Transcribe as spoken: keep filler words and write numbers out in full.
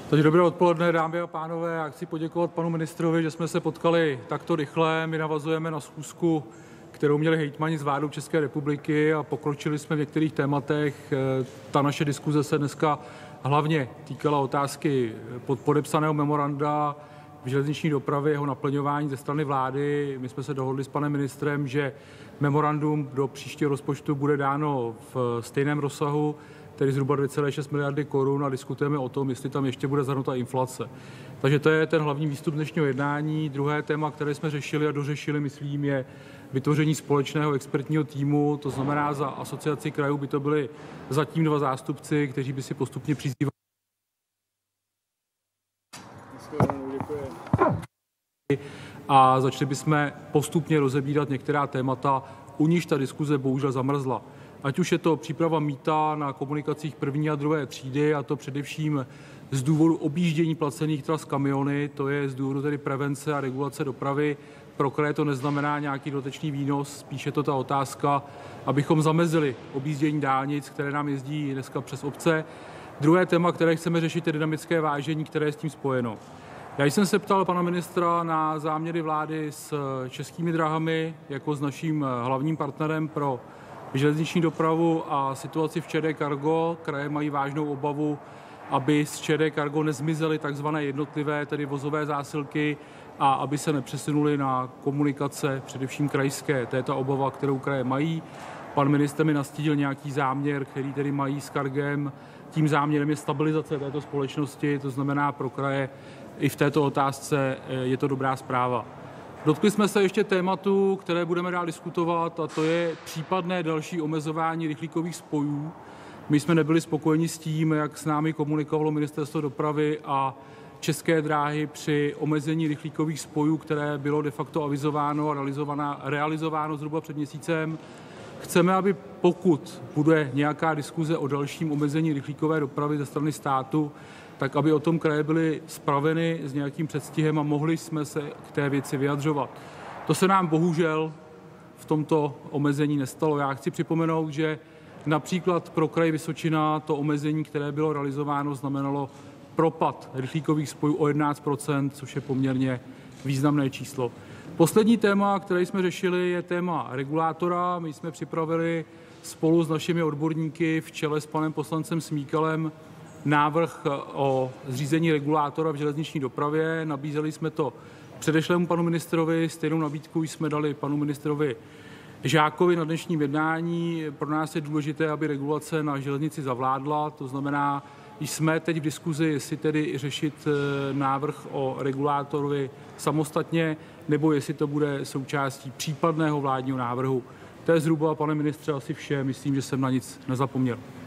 Takže dobré odpoledne, dámy a pánové. Já chci poděkovat panu ministrovi, že jsme se potkali takto rychle. My navazujeme na schůzku, kterou měli hejtmani z vládou České republiky a pokročili jsme v některých tématech. Ta naše diskuze se dneska hlavně týkala otázky podepsaného memoranda v železniční dopravě, jeho naplňování ze strany vlády. My jsme se dohodli s panem ministrem, že memorandum do příštího rozpočtu bude dáno v stejném rozsahu, tedy zhruba dvě celé šest miliardy korun, a diskutujeme o tom, jestli tam ještě bude zahrnuta inflace. Takže to je ten hlavní výstup dnešního jednání. Druhé téma, které jsme řešili a dořešili, myslím, je vytvoření společného expertního týmu. To znamená, za Asociaci krajů by to byli zatím dva zástupci, kteří by si postupně přizývali a začali bychom postupně rozebírat některá témata, u níž ta diskuze bohužel zamrzla. Ať už je to příprava mýta na komunikacích první a druhé třídy, a to především z důvodu objíždění placených tras kamiony, to je z důvodu tedy prevence a regulace dopravy. Pro kraje to neznamená nějaký dodatečný výnos, spíše to ta otázka, abychom zamezili objíždění dálnic, které nám jezdí dneska přes obce. Druhé téma, které chceme řešit, je dynamické vážení, které je s tím spojeno. Já jsem se ptal pana ministra na záměry vlády s Českými dráhami jako s naším hlavním partnerem pro železniční dopravu a situaci v ČD Cargo. Kraje mají vážnou obavu, aby z ČD Cargo nezmizely takzvané jednotlivé, tedy vozové zásilky, a aby se nepřesunuly na komunikace, především krajské. To je ta obava, kterou kraje mají. Pan ministr mi nastínil nějaký záměr, který tedy mají s Cargem. Tím záměrem je stabilizace této společnosti, to znamená pro kraje i v této otázce je to dobrá zpráva. Dotkli jsme se ještě tématu, které budeme dál diskutovat, a to je případné další omezování rychlíkových spojů. My jsme nebyli spokojeni s tím, jak s námi komunikovalo Ministerstvo dopravy a České dráhy při omezení rychlíkových spojů, které bylo de facto avizováno a realizováno zhruba před měsícem. Chceme, aby pokud bude nějaká diskuze o dalším omezení rychlíkové dopravy ze strany státu, tak aby o tom kraje byly spraveny s nějakým předstihem a mohli jsme se k té věci vyjadřovat. To se nám bohužel v tomto omezení nestalo. Já chci připomenout, že například pro kraj Vysočina to omezení, které bylo realizováno, znamenalo propad rychlíkových spojů o jedenáct procent, což je poměrně významné číslo. Poslední téma, které jsme řešili, je téma regulátora. My jsme připravili spolu s našimi odborníky v čele s panem poslancem Smíkalem návrh o zřízení regulátora v železniční dopravě. Nabízeli jsme to předešlému panu ministrovi, stejnou nabídku jsme dali panu ministrovi Žákovi na dnešním jednání. Pro nás je důležité, aby regulace na železnici zavládla, to znamená, jsme teď v diskuzi, jestli tedy řešit návrh o regulátorovi samostatně, nebo jestli to bude součástí případného vládního návrhu. To je zhruba, pane ministře, asi vše. Myslím, že jsem na nic nezapomněl.